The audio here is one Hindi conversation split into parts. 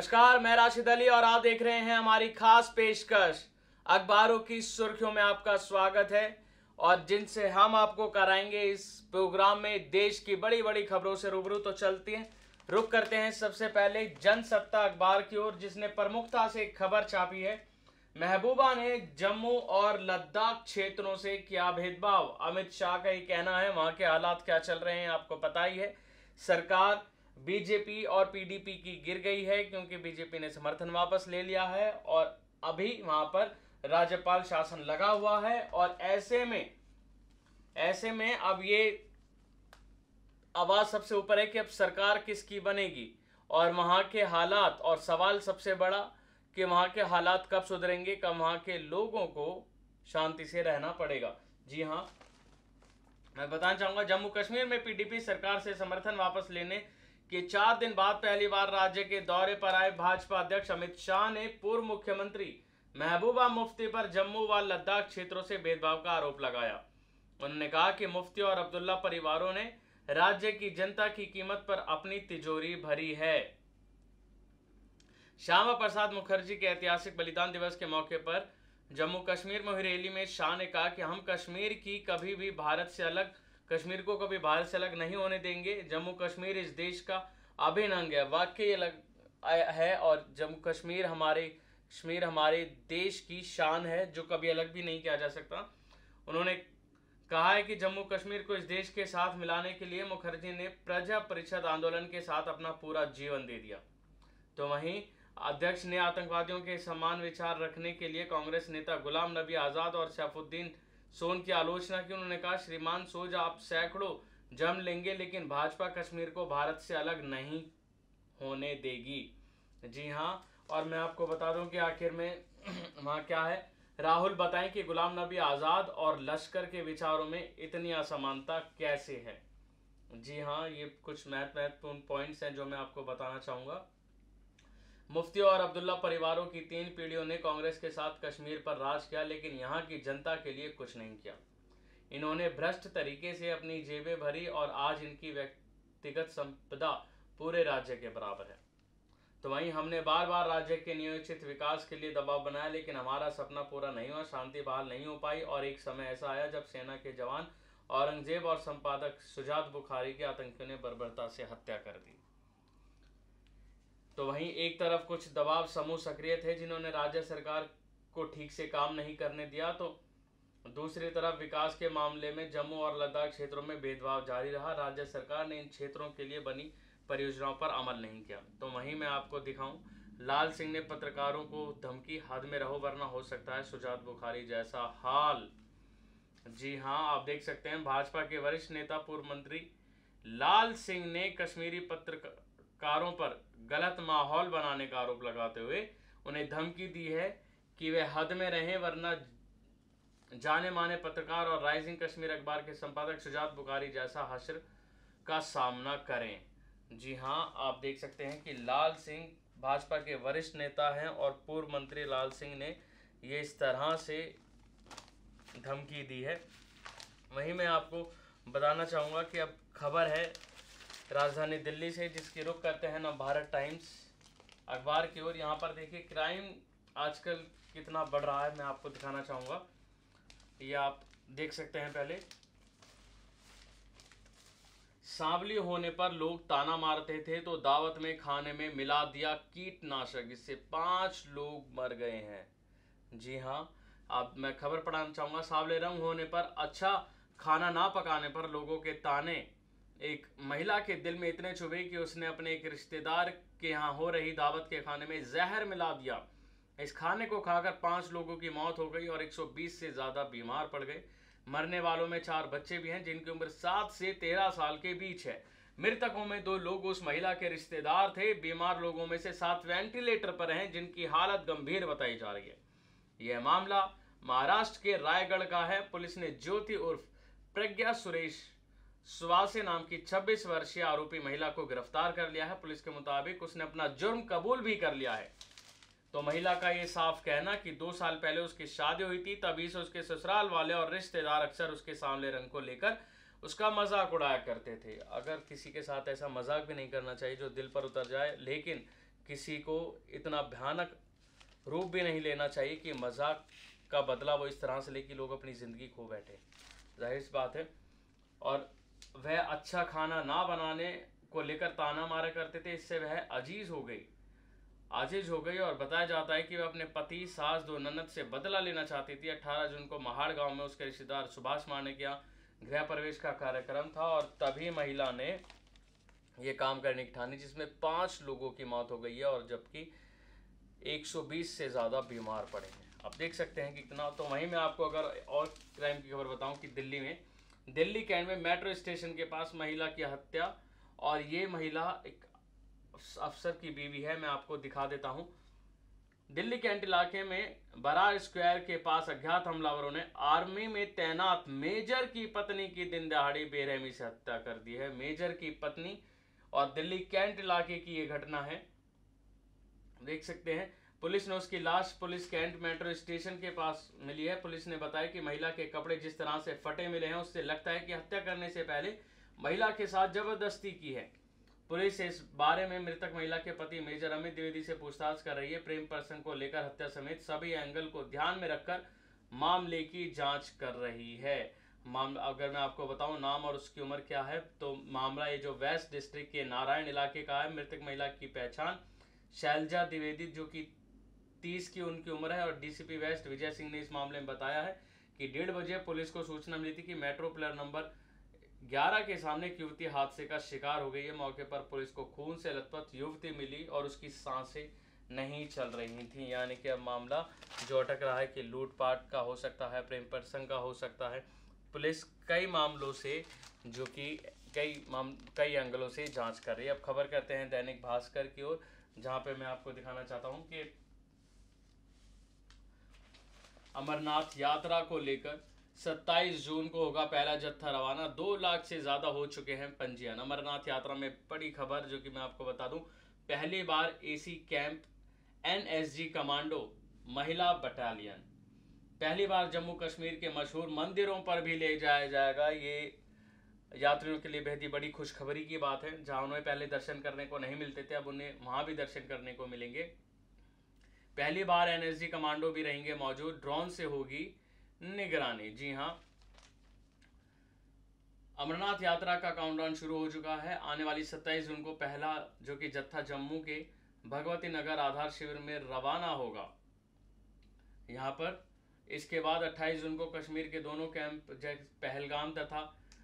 नमस्कार, मैं राशिद अली और आप देख रहे हैं हमारी खास पेशकश अखबारों की सुर्खियों में। आपका स्वागत है और जिनसे हम आपको कराएंगे इस प्रोग्राम में देश की बड़ी बड़ी खबरों से रूबरू। तो चलती हैं, रुक करते हैं सबसे पहले जनसत्ता अखबार की ओर, जिसने प्रमुखता से एक खबर छापी है। महबूबा ने जम्मू और लद्दाख क्षेत्रों से किया भेदभाव। अमित शाह का ये कहना है। वहां के हालात क्या चल रहे हैं आपको पता ही है। सरकार बीजेपी और पीडीपी की गिर गई है क्योंकि बीजेपी ने समर्थन वापस ले लिया है और अभी वहां पर राज्यपाल शासन लगा हुआ है। और ऐसे में अब ये आवाज सबसे ऊपर है कि अब सरकार किसकी बनेगी और वहां के हालात, और सवाल सबसे बड़ा कि वहां के हालात कब सुधरेंगे, कब वहां के लोगों को शांति से रहना पड़ेगा। जी हां, मैं बताना चाहूंगा, जम्मू कश्मीर में पीडीपी सरकार से समर्थन वापस लेने के 4 दिन बाद पहली बार राज्य के दौरे पर आए भाजपा अध्यक्ष अमित शाह ने पूर्व मुख्यमंत्री महबूबा मुफ्ती पर जम्मू व लद्दाख क्षेत्रों से भेदभाव का आरोप लगाया। उन्होंने कहा कि मुफ्ती और अब्दुल्ला परिवारों ने राज्य की जनता की कीमत पर अपनी तिजोरी भरी है। श्यामा प्रसाद मुखर्जी के ऐतिहासिक बलिदान दिवस के मौके पर जम्मू कश्मीर में हुई रैली में शाह ने कहा कि हम कश्मीर को कभी भारत से अलग नहीं होने देंगे। जम्मू कश्मीर इस देश का अभिन्न अंग है। वाकई अलग है और जम्मू कश्मीर हमारे देश की शान है जो कभी अलग भी नहीं किया जा सकता। उन्होंने कहा है कि जम्मू कश्मीर को इस देश के साथ मिलाने के लिए मुखर्जी ने प्रजा परिषद आंदोलन के साथ अपना पूरा जीवन दे दिया। तो वहीं अध्यक्ष ने आतंकवादियों के समान विचार रखने के लिए कांग्रेस नेता गुलाम नबी आजाद और सैफुद्दीन सोन की आलोचना की। उन्होंने कहा, श्रीमान सोज, आप सैकड़ों जम लेंगे लेकिन भाजपा कश्मीर को भारत से अलग नहीं होने देगी। जी हां, और मैं आपको बता दूं कि आखिर में वहां क्या है। राहुल, बताएं कि गुलाम नबी आजाद और लश्कर के विचारों में इतनी असमानता कैसे है। जी हां, ये कुछ महत्वपूर्ण पॉइंट्स हैं जो मैं आपको बताना चाहूंगा। मुफ्ती और अब्दुल्ला परिवारों की 3 पीढ़ियों ने कांग्रेस के साथ कश्मीर पर राज किया लेकिन यहां की जनता के लिए कुछ नहीं किया। इन्होंने भ्रष्ट तरीके से अपनी जेबें भरी और आज इनकी व्यक्तिगत संपदा पूरे राज्य के बराबर है। तो वहीं हमने बार बार राज्य के नियोजित विकास के लिए दबाव बनाया लेकिन हमारा सपना पूरा नहीं हुआ, शांति बहाल नहीं हो पाई। और एक समय ऐसा आया जब सेना के जवान औरंगजेब और संपादक सुजात बुखारी के आतंकियों ने बर्बरता से हत्या कर दी। तो वहीं एक तरफ कुछ दबाव समूह सक्रिय थे जिन्होंने राज्य सरकार को ठीक से काम नहीं करने दिया, तो दूसरी तरफ विकास के मामले में जम्मू और लद्दाख क्षेत्रों में भेदभाव जारी रहा। राज्य सरकार ने इन क्षेत्रों के लिए बनी परियोजनाओं पर अमल नहीं किया। तो वहीं मैं आपको दिखाऊं, लाल सिंह ने पत्रकारों को धमकी, हद में रहो वरना हो सकता है सुजात बुखारी जैसा हाल। जी हां, आप देख सकते हैं, भाजपा के वरिष्ठ नेता पूर्व मंत्री लाल सिंह ने कश्मीरी पत्रकारों पर गलत माहौल बनाने का आरोप लगाते हुए उन्हें धमकी दी है कि वे हद में रहें वरना जाने माने पत्रकार और राइजिंग कश्मीर अखबार के संपादक सुजात बुखारी जैसा हश्र का सामना करें। जी हां, आप देख सकते हैं कि लाल सिंह भाजपा के वरिष्ठ नेता हैं और पूर्व मंत्री लाल सिंह ने ये इस तरह से धमकी दी है। वहीं मैं आपको बताना चाहूँगा कि अब खबर है राजधानी दिल्ली से, जिसकी रुख करते हैं नवभारत टाइम्स अखबार की ओर। यहाँ पर देखिए, क्राइम आजकल कितना बढ़ रहा है मैं आपको दिखाना चाहूँगा। ये आप देख सकते हैं। पहले, सांवली होने पर लोग ताना मारते थे तो दावत में खाने में मिला दिया कीटनाशक, इससे 5 लोग मर गए हैं। जी हाँ, अब मैं खबर पढ़ाना चाहूँगा। सांवले रंग होने पर, अच्छा खाना ना पकाने पर लोगों के ताने एक महिला के दिल में इतने चुभे कि उसने अपने एक रिश्तेदार के यहाँ हो रही दावत के खाने में जहर मिला दिया। इस खाने को खाकर 5 लोगों की मौत हो गई और 120 से ज्यादा बीमार पड़ गए। मरने वालों में 4 बच्चे भी हैं जिनकी उम्र 7 से 13 साल के बीच है। मृतकों में 2 लोग उस महिला के रिश्तेदार थे। बीमार लोगों में से 7 वेंटिलेटर पर हैं जिनकी हालत गंभीर बताई जा रही है। यह मामला महाराष्ट्र के रायगढ़ का है। पुलिस ने ज्योति उर्फ प्रज्ञा सुरेश सुवासे नाम की 26 वर्षीय आरोपी महिला को गिरफ्तार कर लिया है। पुलिस के मुताबिक उसने अपना जुर्म कबूल भी कर लिया है। तो महिला का ये साफ कहना कि 2 साल पहले उसकी शादी हुई थी, तभी से उसके ससुराल वाले और रिश्तेदार अक्सर उसके सांवले रंग को लेकर उसका मजाक उड़ाया करते थे। अगर किसी के साथ ऐसा मजाक भी नहीं करना चाहिए जो दिल पर उतर जाए, लेकिन किसी को इतना भयानक रूप भी नहीं लेना चाहिए कि मजाक का बदला वो इस तरह से ले कि लोग अपनी ज़िंदगी खो बैठे। जाहिर सी बात है। और वह अच्छा खाना ना बनाने को लेकर ताना मारा करते थे, इससे वह आजीज हो गई और बताया जाता है कि वह अपने पति, सास, दो ननद से बदला लेना चाहती थी। 18 जून को महाड़ गांव में उसके रिश्तेदार सुभाष माने के यहाँ गृह प्रवेश का कार्यक्रम था और तभी महिला ने ये काम करने की ठानी, जिसमें 5 लोगों की मौत हो गई है और जबकि 120 से ज़्यादा बीमार पड़े हैं। आप देख सकते हैं कि कितना। तो वहीं मैं आपको अगर और क्राइम की खबर बताऊं कि दिल्ली कैंट में मेट्रो स्टेशन के पास महिला की हत्या, और ये महिला एक अफसर की बीवी है। मैं आपको दिखा देता हूं। दिल्ली कैंट इलाके में बरार स्क्वायर के पास अज्ञात हमलावरों ने आर्मी में तैनात मेजर की पत्नी की दिन दहाड़ी बेरहमी से हत्या कर दी है। मेजर की पत्नी, और दिल्ली कैंट इलाके की ये घटना है, देख सकते हैं। पुलिस ने उसकी लाश पुलिस कैंट मेट्रो स्टेशन के पास मिली है। पुलिस ने बताया कि महिला के कपड़े जिस तरह से फटे मिले हैं, उससे लगता है कि हत्या करने से पहले महिला के साथ जबरदस्ती की है। पुलिस इस बारे में मृतक महिला के पति मेजर अमित द्विवेदी से पूछताछ कर रही है। प्रेम प्रसंग को लेकर हत्या समेत सभी एंगल को ध्यान में रखकर मामले की जांच कर रही है। मामला अगर मैं आपको बताऊं नाम और उसकी उम्र क्या है, तो मामला ये जो वेस्ट डिस्ट्रिक्ट के नारायण इलाके का है। मृतक महिला की पहचान शैलजा द्विवेदी, जो कि 30 की उनकी उम्र है, और डीसीपी वेस्ट विजय सिंह ने इस मामले में बताया है कि 1:30 बजे पुलिस को सूचना मिली थी कि मेट्रो प्लेयर नंबर 11 के सामने एक युवती हादसे का शिकार हो गई है। मौके पर पुलिस को खून से लथपथ युवती मिली और उसकी सांसें नहीं चल रही थी। यानी कि अब मामला जो अटक रहा है कि लूटपाट का हो सकता है, प्रेम प्रसंग का हो सकता है। पुलिस कई मामलों से, जो कि कई एंगलों से जांच कर रही है। अब खबर करते हैं दैनिक भास्कर की ओर, जहां पे मैं आपको दिखाना चाहता हूं कि अमरनाथ यात्रा को लेकर 27 जून को होगा पहला जत्था रवाना। 2 लाख से ज़्यादा हो चुके हैं पंजीयन। अमरनाथ यात्रा में बड़ी खबर जो कि मैं आपको बता दूं, पहली बार एसी कैंप एनएसजी कमांडो महिला बटालियन, पहली बार जम्मू कश्मीर के मशहूर मंदिरों पर भी ले जाया जाएगा। ये यात्रियों के लिए बेहद ही बड़ी खुशखबरी की बात है। जहां उन्हें पहले दर्शन करने को नहीं मिलते थे, अब उन्हें वहां भी दर्शन करने को मिलेंगे। पहली बार एनएसजी कमांडो भी रहेंगे मौजूद। ड्रोन से होगी निगरानी। जी हां, अमरनाथ यात्रा का काउंटडाउन शुरू हो चुका है। आने वाली 27 जून को पहला जो कि जत्था जम्मू के भगवती नगर आधार शिविर में रवाना होगा यहाँ पर। इसके बाद 28 जून को कश्मीर के दोनों कैंप पहलगाम तथा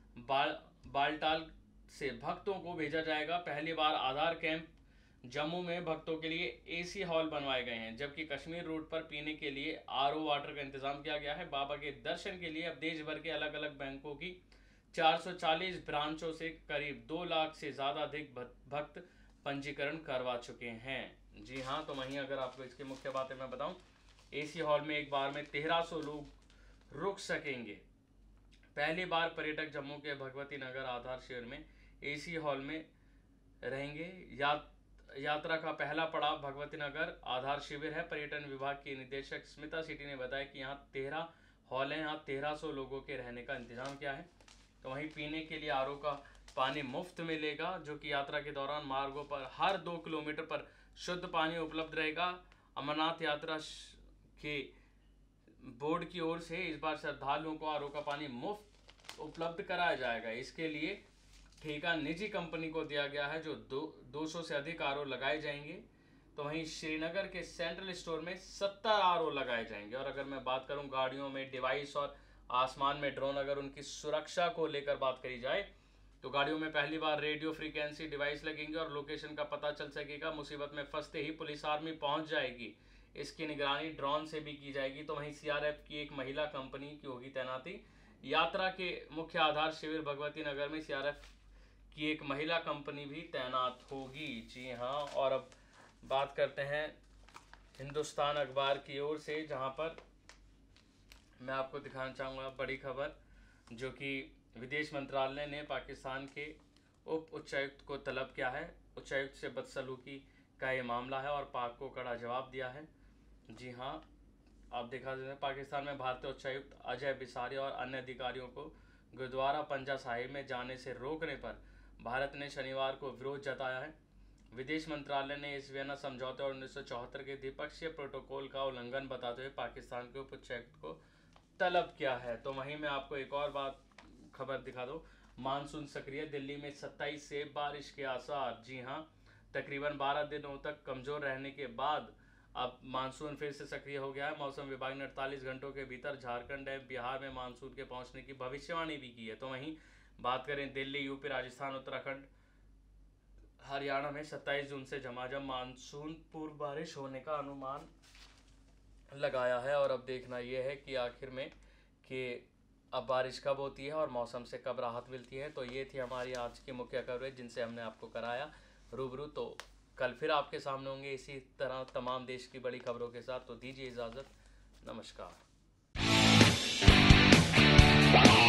बालटाल से भक्तों को भेजा जाएगा। पहली बार आधार कैंप जम्मू में भक्तों के लिए एसी हॉल बनवाए गए हैं, जबकि कश्मीर रूट पर पीने के लिए आरओ वाटर का इंतजाम किया गया है। बाबा के दर्शन के लिए अब देश भर के अलग अलग बैंकों की 440 ब्रांचों से करीब 2 लाख से ज़्यादा अधिक भक्त पंजीकरण करवा चुके हैं। जी हाँ, तो वहीं अगर आपको इसकी मुख्य बातें मैं बताऊं, एसी हॉल में एक बार में 1300 लोग रुक सकेंगे। पहली बार पर्यटक जम्मू के भगवती नगर आधार शिविर में एसी हॉल में रहेंगे। यात्रा का पहला पड़ाव भगवती नगर आधार शिविर है। पर्यटन विभाग की निदेशक स्मिता सिटी ने बताया कि यहाँ 13 हॉल हैं, यहाँ 1300 लोगों के रहने का इंतजाम किया है। तो वहीं पीने के लिए आरओ का पानी मुफ्त मिलेगा, जो कि यात्रा के दौरान मार्गों पर हर 2 किलोमीटर पर शुद्ध पानी उपलब्ध रहेगा। अमरनाथ यात्रा के बोर्ड की ओर से इस बार श्रद्धालुओं को आरओ का पानी मुफ्त उपलब्ध कराया जाएगा। इसके लिए ठेका निजी कंपनी को दिया गया है, जो 200 से अधिक आरओ लगाए जाएंगे। तो वहीं श्रीनगर के सेंट्रल स्टोर में 70 आरओ लगाए जाएंगे। और अगर मैं बात करूं गाड़ियों में डिवाइस और आसमान में ड्रोन, अगर उनकी सुरक्षा को लेकर बात करी जाए, तो गाड़ियों में पहली बार रेडियो फ्रीक्वेंसी डिवाइस लगेंगे और लोकेशन का पता चल सकेगा। मुसीबत में फंसते ही पुलिस आर्मी पहुंच जाएगी। इसकी निगरानी ड्रोन से भी की जाएगी। तो वहीं सीआरएफ की एक महिला कंपनी की होगी तैनाती। यात्रा के मुख्य आधार शिविर भगवती नगर में सीआरएफ की एक महिला कंपनी भी तैनात होगी। जी हाँ, और अब बात करते हैं हिंदुस्तान अखबार की ओर से, जहाँ पर मैं आपको दिखाना चाहूँगा बड़ी खबर, जो कि विदेश मंत्रालय ने पाकिस्तान के उप उच्चायुक्त को तलब किया है। उच्चायुक्त से बदसलूकी का ये मामला है और पाक को कड़ा जवाब दिया है। जी हाँ, आप देखा जाए पाकिस्तान में भारतीय उच्चायुक्त अजय बिसारी और अन्य अधिकारियों को गुरुद्वारा पंजा साहिब में जाने से रोकने पर भारत ने शनिवार को विरोध जताया है। विदेश मंत्रालय ने इस वियना समझौते और 1974 के द्विपक्षीय प्रोटोकॉल का उल्लंघन बताते हुए पाकिस्तान के उच्चायुक्त को तलब किया है। तो वहीं मैं आपको एक और बात खबर दिखा दूं, मानसून सक्रिय, दिल्ली में 27 से बारिश के आसार। जी हां, तकरीबन 12 दिनों तक कमज़ोर रहने के बाद अब मानसून फिर से सक्रिय हो गया है। मौसम विभाग ने 48 घंटों के भीतर झारखंड एवं बिहार में मानसून के पहुंचने की भविष्यवाणी भी की है। तो वहीं बात करें दिल्ली, यूपी, राजस्थान, उत्तराखंड, हरियाणा में 27 जून से झमाझम मानसून पूर्व बारिश होने का अनुमान लगाया है। और अब देखना यह है कि आखिर में कि अब बारिश कब होती है और मौसम से कब राहत मिलती है। तो ये थी हमारी आज की मुख्य कवरेज जिनसे हमने आपको कराया रूबरू। तो कल फिर आपके सामने होंगे इसी तरह तमाम देश की बड़ी खबरों के साथ। तो दीजिए इजाज़त, नमस्कार।